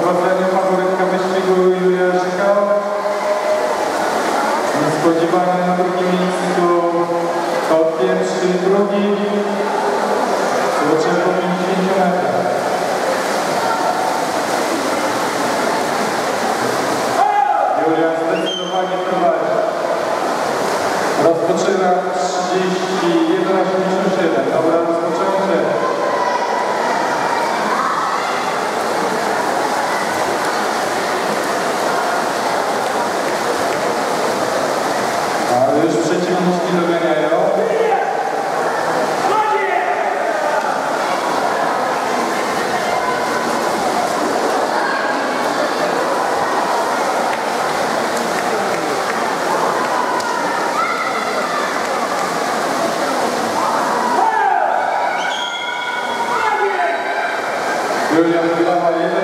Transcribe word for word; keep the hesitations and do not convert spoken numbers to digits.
prowadzeniu faworytka wyścigu Julia Żyka. Niespodziewanie na drugim miejscu to pierwszy i drugi. Zobaczymy po pięćdziesięciu metrach. Julia zdecydowanie prowadzi. Rozpoczyna trzydzieści jeden osiemdziesiąt siedem. Dobra, rozpoczęcie. Ale już przeciwniczki doganiają. Julia wygrała jeden